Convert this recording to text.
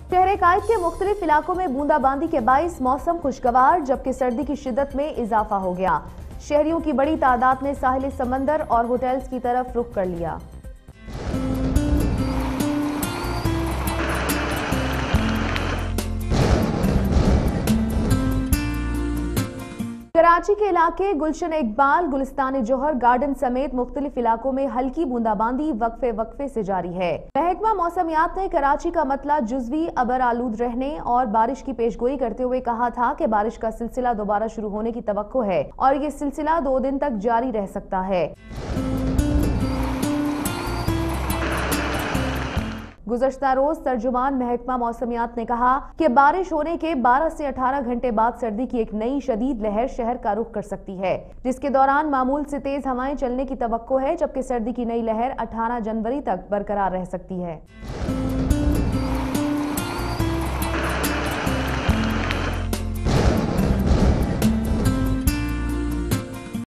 शहर-ए-कायद के मुख्तलिफ इलाकों में बूंदाबांदी के बाइस मौसम खुशगवार, जबकि सर्दी की शिद्दत में इजाफा हो गया। शहरियों की बड़ी तादाद ने साहिल समंदर और होटल्स की तरफ रुख कर लिया। कराची के इलाके गुलशन इकबाल, गुलिस्तान जोहर गार्डन समेत मुख्तलिफ इलाकों में हल्की बूंदाबांदी वक्फे वक्फे से जारी है। महकमा मौसमियात ने कराची का मतला जुजवी अबर आलूद रहने और बारिश की पेशगोई करते हुए कहा था कि बारिश का सिलसिला दोबारा शुरू होने की तवक्को है और ये सिलसिला 2 दिन तक जारी रह सकता है। गुज़श्ता रोज तर्जुमान महकमा मौसमियात ने कहा कि बारिश होने के 12 से 18 घंटे बाद सर्दी की एक नई शदीद लहर शहर का रुख कर सकती है, जिसके दौरान मामूल से तेज हवाएं चलने की तवक्को है, जबकि सर्दी की नई लहर 18 जनवरी तक बरकरार रह सकती है।